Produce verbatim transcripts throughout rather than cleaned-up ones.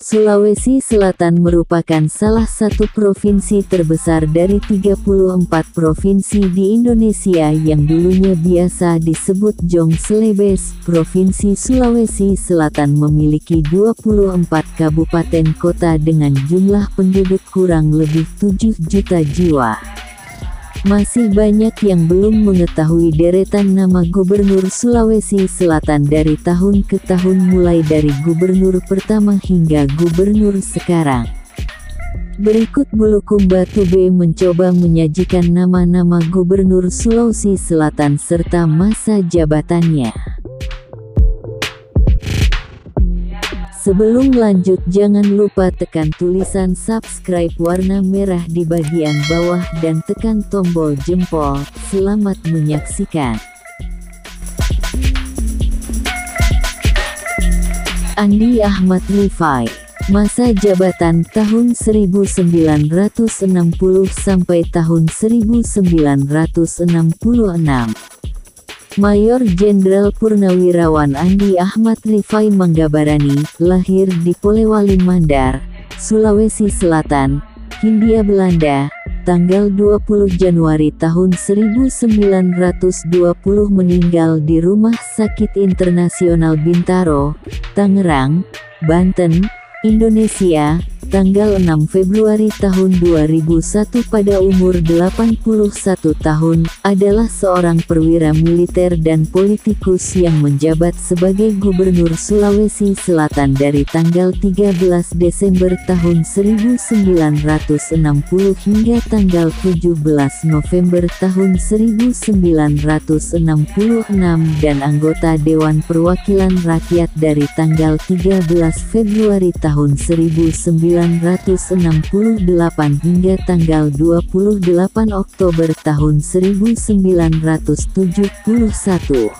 Sulawesi Selatan merupakan salah satu provinsi terbesar dari tiga puluh empat provinsi di Indonesia yang dulunya biasa disebut Jongselebes. Provinsi Sulawesi Selatan memiliki dua puluh empat kabupaten kota dengan jumlah penduduk kurang lebih tujuh juta jiwa. Masih banyak yang belum mengetahui deretan nama Gubernur Sulawesi Selatan dari tahun ke tahun, mulai dari gubernur pertama hingga gubernur sekarang. Berikut Bulukumba Tube mencoba menyajikan nama-nama Gubernur Sulawesi Selatan serta masa jabatannya. Sebelum lanjut, jangan lupa tekan tulisan subscribe warna merah di bagian bawah dan tekan tombol jempol. Selamat menyaksikan. Andi Ahmad Rifai. Masa jabatan tahun seribu sembilan ratus enam puluh sampai tahun seribu sembilan ratus enam puluh enam. Mayor Jenderal Purnawirawan Andi Ahmad Rifai Manggabarani, lahir di Polewali Mandar, Sulawesi Selatan, Hindia Belanda, tanggal dua puluh Januari tahun seribu sembilan ratus dua puluh, meninggal di Rumah Sakit Internasional Bintaro, Tangerang, Banten, Indonesia, tanggal enam Februari tahun dua ribu satu pada umur delapan puluh satu tahun, adalah seorang perwira militer dan politikus yang menjabat sebagai Gubernur Sulawesi Selatan dari tanggal tiga belas Desember tahun seribu sembilan ratus enam puluh hingga tanggal tujuh belas November tahun seribu sembilan ratus enam puluh enam dan anggota Dewan Perwakilan Rakyat dari tanggal tiga belas Februari tahun seribu sembilan ratus enam puluh delapan hingga tanggal dua puluh delapan Oktober tahun seribu sembilan ratus tujuh puluh satu.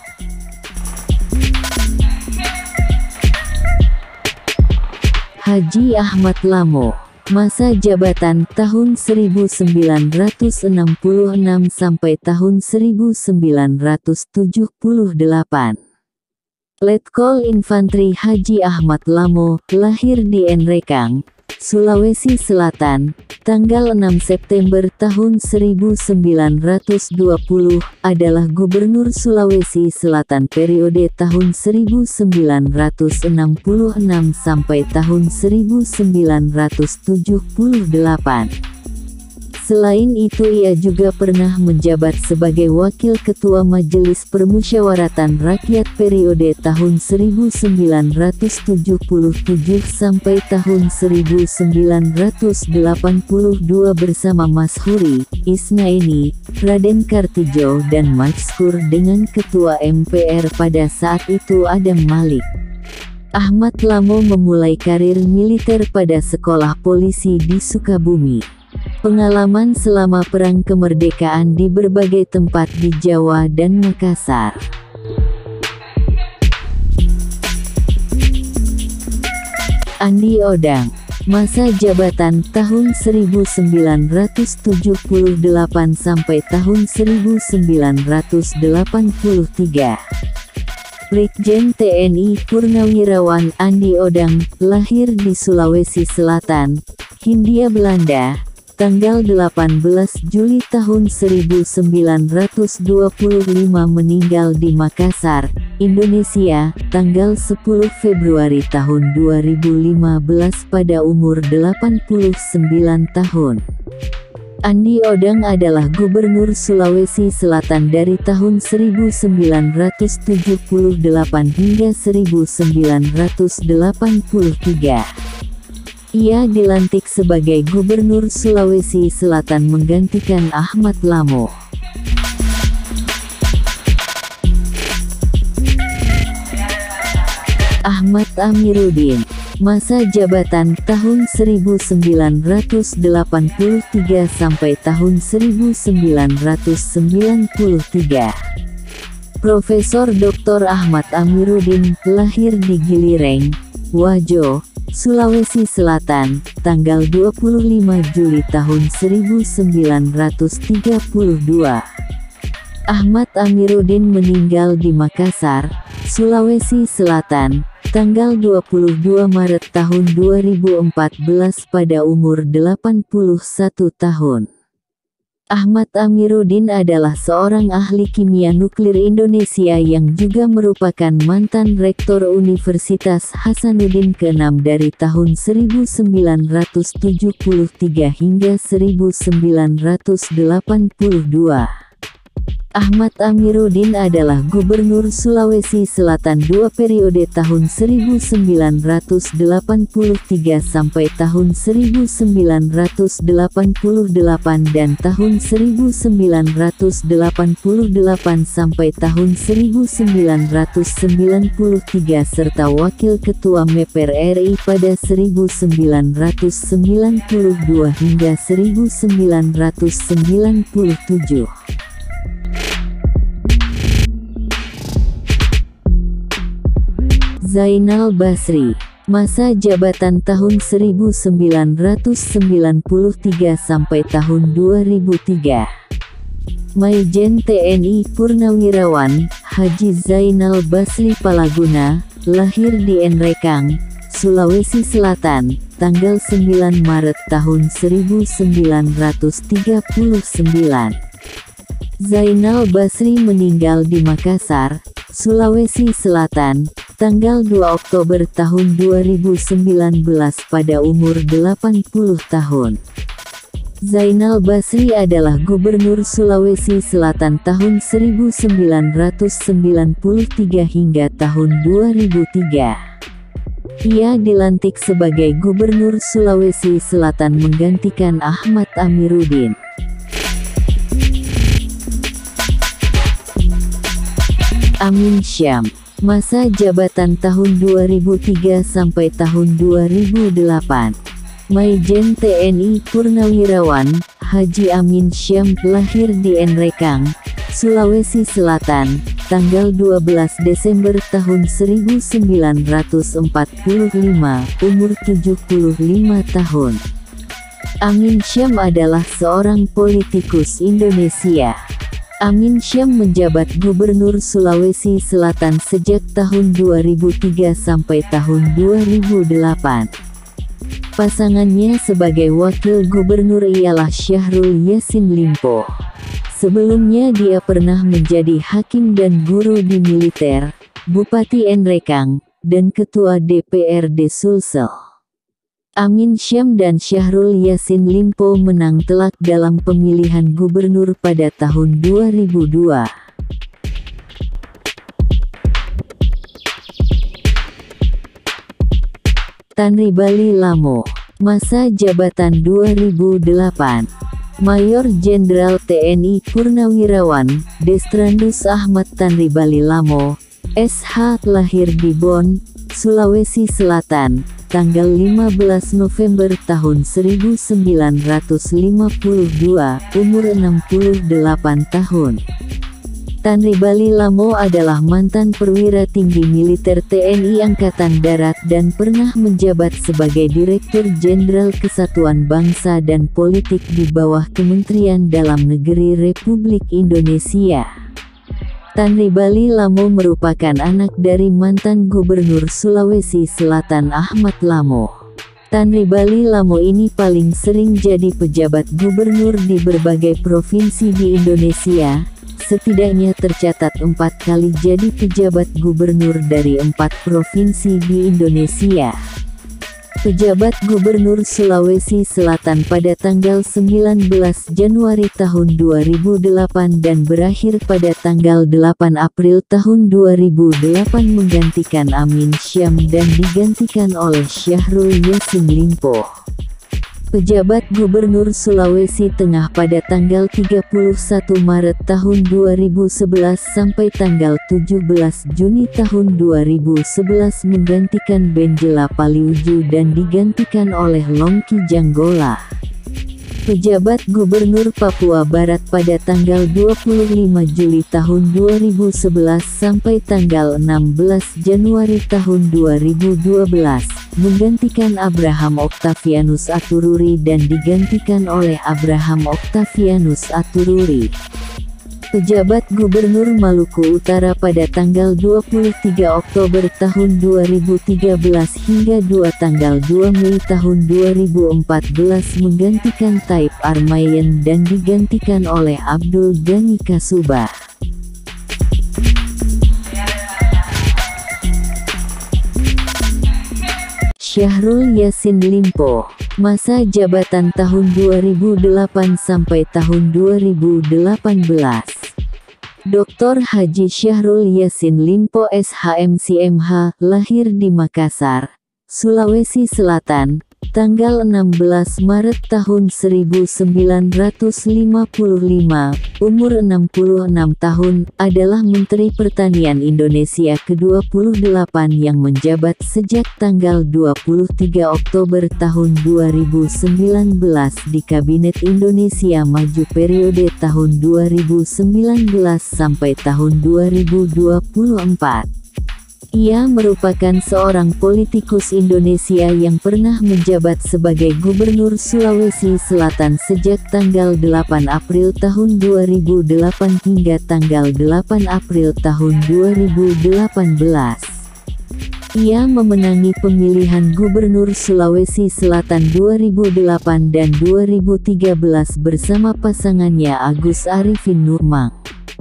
Haji Ahmad Lamo. Masa jabatan tahun seribu sembilan ratus enam puluh enam sampai tahun seribu sembilan ratus tujuh puluh delapan. Letkol Infantri Haji Ahmad Lamo, lahir di Nrekang, Sulawesi Selatan, tanggal enam September tahun seribu sembilan ratus dua puluh, adalah Gubernur Sulawesi Selatan periode tahun seribu sembilan ratus enam puluh enam sampai tahun seribu sembilan ratus tujuh puluh delapan. Selain itu, ia juga pernah menjabat sebagai Wakil Ketua Majelis Permusyawaratan Rakyat periode tahun seribu sembilan ratus tujuh puluh tujuh sampai tahun seribu sembilan ratus delapan puluh dua bersama Mas Huri, Isnaini, Raden Kartijo dan Majskur dengan Ketua M P R pada saat itu Adam Malik. Ahmad Lamo memulai karir militer pada Sekolah Polisi di Sukabumi. Pengalaman selama Perang Kemerdekaan di berbagai tempat di Jawa dan Makassar. Andi Odang. Masa jabatan tahun seribu sembilan ratus tujuh puluh delapan sampai tahun seribu sembilan ratus delapan puluh tiga. Brigjen T N I Purnawirawan Andi Odang, lahir di Sulawesi Selatan, Hindia Belanda, tanggal delapan belas Juli tahun seribu sembilan ratus dua puluh lima, meninggal di Makassar, Indonesia, tanggal sepuluh Februari tahun dua ribu lima belas pada umur delapan puluh sembilan tahun. Andi Odang adalah Gubernur Sulawesi Selatan dari tahun seribu sembilan ratus tujuh puluh delapan hingga seribu sembilan ratus delapan puluh tiga. Ia dilantik sebagai Gubernur Sulawesi Selatan menggantikan Ahmad Lamo. Ahmad Amiruddin. Masa jabatan tahun seribu sembilan ratus delapan puluh tiga sampai tahun seribu sembilan ratus sembilan puluh tiga. Profesor Doktor Ahmad Amiruddin, lahir di Gilireng, Wajo, Sulawesi Selatan, tanggal dua puluh lima Juli tahun seribu sembilan ratus tiga puluh dua. Ahmad Amiruddin meninggal di Makassar, Sulawesi Selatan, tanggal dua puluh dua Maret tahun dua ribu empat belas pada umur delapan puluh satu tahun. Ahmad Amiruddin adalah seorang ahli kimia nuklir Indonesia yang juga merupakan mantan Rektor Universitas Hasanuddin keenam dari tahun seribu sembilan ratus tujuh puluh tiga hingga seribu sembilan ratus delapan puluh dua. Ahmad Amiruddin adalah Gubernur Sulawesi Selatan dua periode tahun seribu sembilan ratus delapan puluh tiga sampai tahun seribu sembilan ratus delapan puluh delapan dan tahun seribu sembilan ratus delapan puluh delapan sampai tahun seribu sembilan ratus sembilan puluh tiga serta Wakil Ketua M P R R I pada seribu sembilan ratus sembilan puluh dua hingga seribu sembilan ratus sembilan puluh tujuh. Zainal Basri, masa jabatan tahun seribu sembilan ratus sembilan puluh tiga sampai tahun dua ribu tiga. Maijen T N I Purnawirawan, Haji Zainal Basri Palaguna, lahir di Nrekang, Sulawesi Selatan, tanggal sembilan Maret tahun seribu sembilan ratus tiga puluh sembilan. Zainal Basri meninggal di Makassar, Sulawesi Selatan, tanggal dua Oktober tahun dua ribu sembilan belas pada umur delapan puluh tahun. Zainal Basri adalah Gubernur Sulawesi Selatan tahun seribu sembilan ratus sembilan puluh tiga hingga tahun dua ribu tiga. Ia dilantik sebagai Gubernur Sulawesi Selatan menggantikan Ahmad Amiruddin. Amin Syam, masa jabatan tahun dua ribu tiga sampai tahun dua ribu delapan. Maijen T N I Purnawirawan, Haji Amin Syam lahir di Nrekang, Sulawesi Selatan, tanggal dua belas Desember tahun seribu sembilan ratus empat puluh lima, umur tujuh puluh lima tahun. Amin Syam adalah seorang politikus Indonesia. Amin Syam menjabat Gubernur Sulawesi Selatan sejak tahun dua ribu tiga sampai tahun dua ribu delapan. Pasangannya sebagai Wakil Gubernur ialah Syahrul Yassin Limpo. Sebelumnya dia pernah menjadi hakim dan guru di militer, Bupati Nrekang, dan Ketua D P R D Sulsel. Amin Syam dan Syahrul Yassin Limpo menang telak dalam pemilihan gubernur pada tahun dua ribu dua. Tanribali Lamo, masa jabatan dua ribu delapan. Mayor Jenderal T N I Purnawirawan, Destrandus Ahmad Tanribali Lamo, S H lahir di Bon, Sulawesi Selatan, tanggal lima belas November tahun seribu sembilan ratus lima puluh dua, umur enam puluh delapan tahun. Tanribali Lamo adalah mantan perwira tinggi militer T N I Angkatan Darat dan pernah menjabat sebagai Direktur Jenderal Kesatuan Bangsa dan Politik di bawah Kementerian Dalam Negeri Republik Indonesia. Tanribali Lamo merupakan anak dari mantan Gubernur Sulawesi Selatan Ahmad Lamo. Tanribali Lamo ini paling sering jadi pejabat gubernur di berbagai provinsi di Indonesia, setidaknya tercatat empat kali jadi pejabat gubernur dari empat provinsi di Indonesia. Pejabat Gubernur Sulawesi Selatan pada tanggal sembilan belas Januari tahun dua ribu delapan dan berakhir pada tanggal delapan April tahun dua ribu delapan menggantikan Amin Syam dan digantikan oleh Syahrul Yassin Limpo. Pejabat Gubernur Sulawesi Tengah pada tanggal tiga puluh satu Maret tahun dua ribu sebelas sampai tanggal tujuh belas Juni tahun dua ribu sebelas menggantikan Benjela Paliuju dan digantikan oleh Longki Janggola. Pejabat Gubernur Papua Barat pada tanggal dua puluh lima Juli tahun dua ribu sebelas sampai tanggal enam belas Januari tahun dua ribu dua belas, menggantikan Abraham Octavianus Atururi dan digantikan oleh Abraham Octavianus Atururi. Pejabat Gubernur Maluku Utara pada tanggal dua puluh tiga Oktober tahun dua ribu tiga belas hingga dua tanggal dua Mei tahun dua ribu empat belas menggantikan Taib Armayen dan digantikan oleh Abdul Ghani Kasubah. Syahrul Yassin Limpo, masa jabatan tahun dua ribu delapan sampai tahun dua ribu delapan belas. Doktor Haji Syahrul Yassin Limpo S H M C M H, lahir di Makassar, Sulawesi Selatan, tanggal enam belas Maret tahun seribu sembilan ratus lima puluh lima, umur enam puluh enam tahun, adalah Menteri Pertanian Indonesia ke dua puluh delapan yang menjabat sejak tanggal dua puluh tiga Oktober tahun dua ribu sembilan belas di Kabinet Indonesia Maju periode tahun dua ribu sembilan belas sampai tahun dua ribu dua puluh empat. Ia merupakan seorang politikus Indonesia yang pernah menjabat sebagai Gubernur Sulawesi Selatan sejak tanggal delapan April tahun dua ribu delapan hingga tanggal delapan April tahun dua ribu delapan belas. Ia memenangi pemilihan Gubernur Sulawesi Selatan dua ribu delapan dan dua ribu tiga belas bersama pasangannya Agus Arifin Nurmang.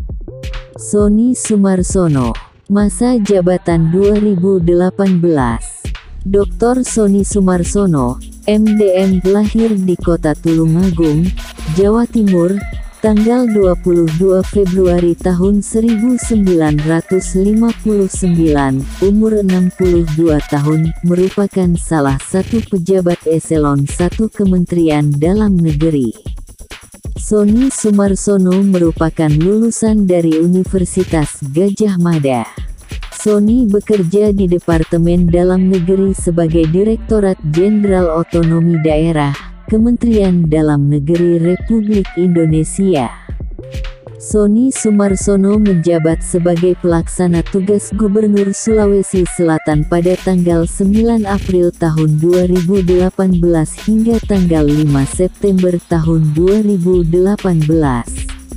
Sonny Sumarsono, masa jabatan dua ribu delapan belas. Doktor Sonny Sumarsono, M D M, lahir di Kota Tulungagung, Jawa Timur, tanggal dua puluh dua Februari tahun seribu sembilan ratus lima puluh sembilan, umur enam puluh dua tahun, merupakan salah satu pejabat eselon satu Kementerian Dalam Negeri. Sonny Sumarsono merupakan lulusan dari Universitas Gadjah Mada. Sonny bekerja di Departemen Dalam Negeri sebagai Direktorat Jenderal Otonomi Daerah, Kementerian Dalam Negeri Republik Indonesia. Sonny Sumarsono menjabat sebagai pelaksana tugas Gubernur Sulawesi Selatan pada tanggal sembilan April tahun dua ribu delapan belas hingga tanggal lima September tahun dua ribu delapan belas.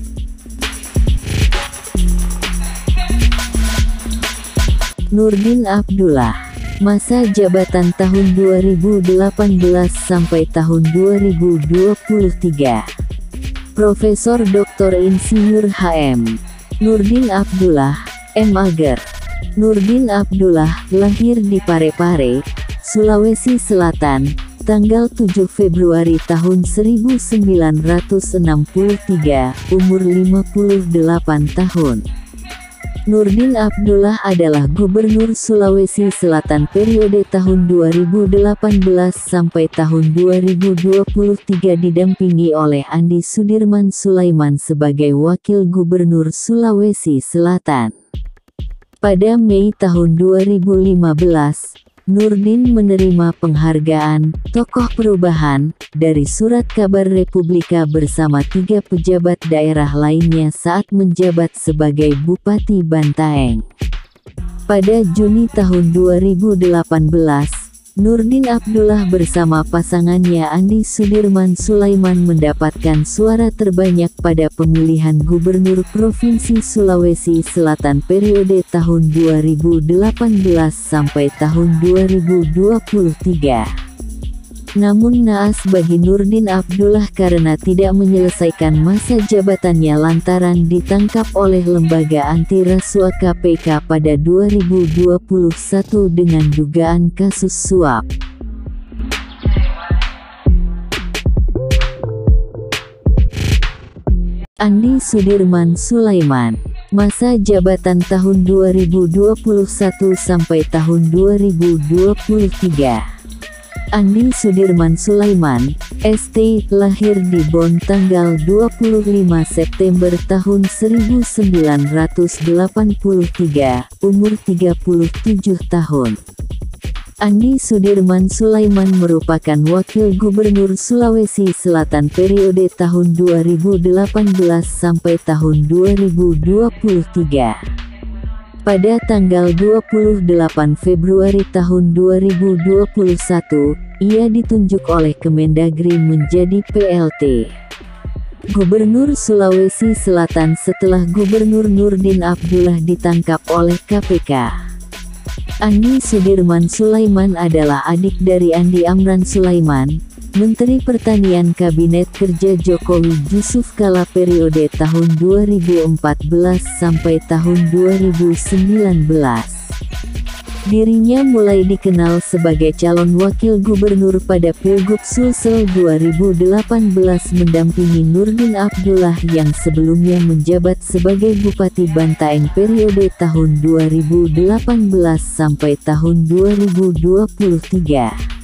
Nurdin Abdullah, masa jabatan tahun dua ribu delapan belas sampai tahun dua ribu dua puluh tiga. Profesor Doktor Insinyur H M Nurdin Abdullah, M Ager. Nurdin Abdullah lahir di Parepare, Sulawesi Selatan, tanggal tujuh Februari tahun seribu sembilan ratus enam puluh tiga, umur lima puluh delapan tahun. Nurdin Abdullah adalah Gubernur Sulawesi Selatan periode tahun dua ribu delapan belas sampai tahun dua ribu dua puluh tiga didampingi oleh Andi Sudirman Sulaiman sebagai Wakil Gubernur Sulawesi Selatan. Pada Mei tahun dua ribu lima belas, Nurdin menerima penghargaan Tokoh Perubahan dari Surat Kabar Republika bersama tiga pejabat daerah lainnya saat menjabat sebagai Bupati Bantaeng. Pada Juni tahun dua ribu delapan belas, Nurdin Abdullah bersama pasangannya Andi Sudirman Sulaiman mendapatkan suara terbanyak pada pemilihan Gubernur Provinsi Sulawesi Selatan periode tahun dua ribu delapan belas sampai tahun dua ribu dua puluh tiga. Namun naas bagi Nurdin Abdullah karena tidak menyelesaikan masa jabatannya lantaran ditangkap oleh lembaga anti rasuah K P K pada dua ribu dua puluh satu dengan dugaan kasus suap. Andi Sudirman Sulaiman, masa jabatan tahun dua ribu dua puluh satu sampai tahun dua ribu dua puluh tiga. Andi Sudirman Sulaiman, S T, lahir di Bonn tanggal dua puluh lima September tahun seribu sembilan ratus delapan puluh tiga, umur tiga puluh tujuh tahun. Andi Sudirman Sulaiman merupakan Wakil Gubernur Sulawesi Selatan periode tahun dua ribu delapan belas sampai tahun dua ribu dua puluh tiga. Pada tanggal dua puluh delapan Februari tahun dua ribu dua puluh satu, ia ditunjuk oleh Kemendagri menjadi P L T. Gubernur Sulawesi Selatan setelah Gubernur Nurdin Abdullah ditangkap oleh K P K. Andi Sudirman Sulaiman adalah adik dari Andi Amran Sulaiman, Menteri Pertanian Kabinet Kerja Jokowi Yusuf kala periode tahun dua ribu empat belas sampai tahun dua ribu sembilan belas. Dirinya mulai dikenal sebagai calon wakil gubernur pada Pilgub Sulsel dua ribu delapan belas mendampingi Nurdin Abdullah yang sebelumnya menjabat sebagai Bupati Bantaeng periode tahun dua ribu delapan belas sampai tahun dua ribu dua puluh tiga.